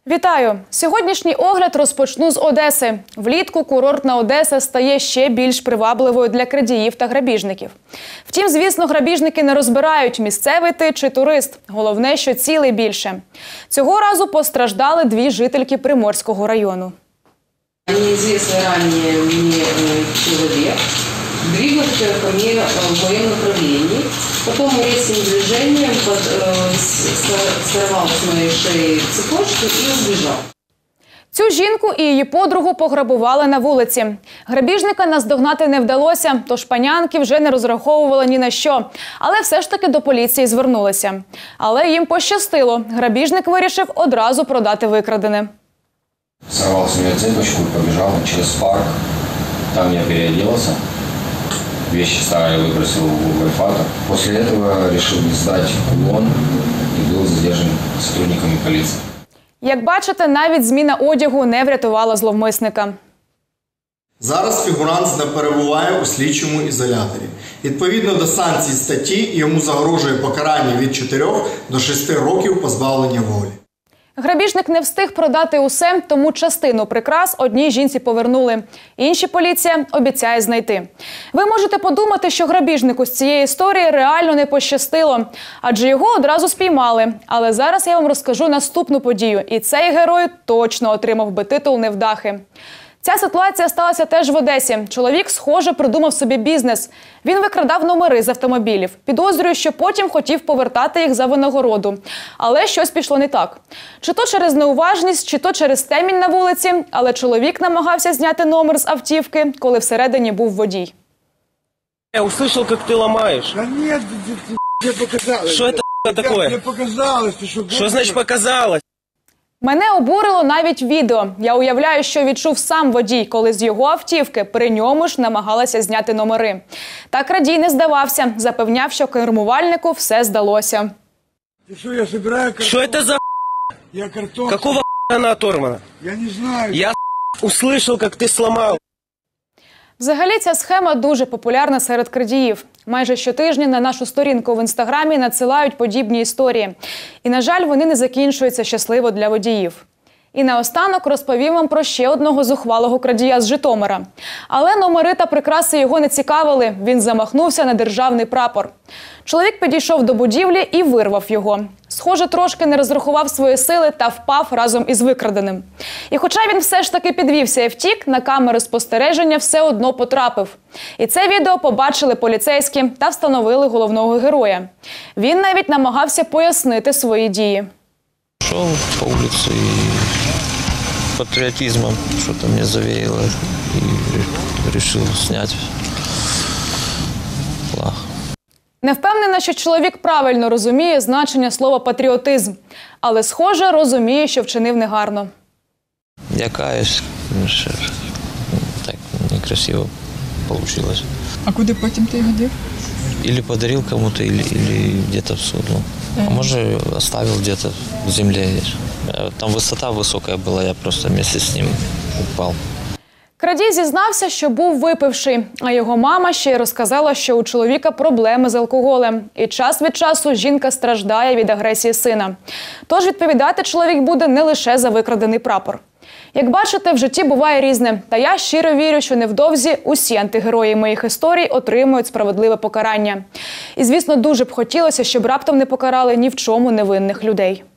Вітаю! Сьогоднішній огляд розпочну з Одеси. Влітку курортна Одеса стає ще більш привабливою для крадіїв та грабіжників. Втім, звісно, грабіжники не розбирають, місцевий ти чи турист. Головне, що цілей більше. Цього разу постраждали дві жительки Приморського району. Неизвестный ранее мне человек двигался ко мне в моем направлении. Потом резким движением сорвал с моей шеи цепочку и убежал. Цю жінку і її подругу пограбували на вулиці. Грабіжника наздогнати не вдалося, тож панянки вже не розраховували ні на що. Але все ж таки до поліції звернулися. Але їм пощастило. Грабіжник вирішив одразу продати викрадене. Сорвал с нее цепочку и побежал через парк. Там я переоделся. Вещи старые выбросил в гольфатор. После этого решил не сдать угон и был задержан сотрудниками полиции. Як бачите, навіть зміна одягу не врятувала зловмисника. Зараз фігурант не перебуває у слідчому ізоляторі. Відповідно до санкцій статті, йому загрожує покарання від 4 до 6 років позбавлення волі. Грабіжник не встиг продати усе, тому частину прикрас одній жінці повернули. Інші поліція обіцяє знайти. Ви можете подумати, що грабіжнику з цієї історії реально не пощастило, адже його одразу спіймали. Але зараз я вам розкажу наступну подію, і цей герой точно отримав би титул невдахи. Ця ситуація сталася теж в Одесі. Чоловік, схоже, придумав собі бізнес. Він викрадав номери з автомобілів. Підозрюю, що потім хотів повертати їх за винагороду. Але щось пішло не так. Чи то через неуважність, чи то через темінь на вулиці, але чоловік намагався зняти номер з автівки, коли всередині був водій. Я услышал, как ты ломаешь. Да нет, тебе показалось. Что это такое? Мне показалось, ты что? Что значит показалось? Мене обурило навіть відео. Я уявляю, що відчув сам водій, коли з його автівки при ньому ж намагалася зняти номери. Та крадій не здавався, запевняв, що кермувальнику все здалося. Ты что, я собираю картон? Что это за Я картон. Какого она оторвана? Я не знаю. Я услышал, как ты сломал. Взагалі, ця схема дуже популярна серед крадіїв. Майже щотижня на нашу сторінку в Інстаграмі надсилають подібні історії. І, на жаль, вони не закінчуються щасливо для водіїв. І наостанок розповім вам про ще одного зухвалого крадія з Житомира. Але номери та прикраси його не цікавили. Він замахнувся на державний прапор. Чоловік підійшов до будівлі і вирвав його. Схоже, трошки не розрахував свої сили та впав разом із викраденим. І хоча він все ж таки підвівся і втік, на камери спостереження все одно потрапив. І це відео побачили поліцейські та встановили головного героя. Він навіть намагався пояснити свої дії. Шел по улице и патриотизмом что-то мне завеяло и решил снять флаг. Не впевнена, що чоловік правильно розуміє значення слова «патріотизм», але, схоже, розуміє, що вчинив негарно. Я каюсь, що так некрасиво получилось. А куди потім ти його дів? Или подарил кому-то, или где-то всунул. А может, оставил где-то в земле. Там высота высокая была, я просто вместе с ним упал. Крадій зізнався, що був випивший, а його мама ще й розказала, що у чоловіка проблеми з алкоголем. І час від часу жінка страждає від агресії сина. Тож відповідати чоловік буде не лише за викрадений прапор. Як бачите, в житті буває різне. Та я щиро вірю, що невдовзі усі антигерої моїх історій отримують справедливе покарання. І, звісно, дуже б хотілося, щоб раптом не покарали ні в чому невинних людей.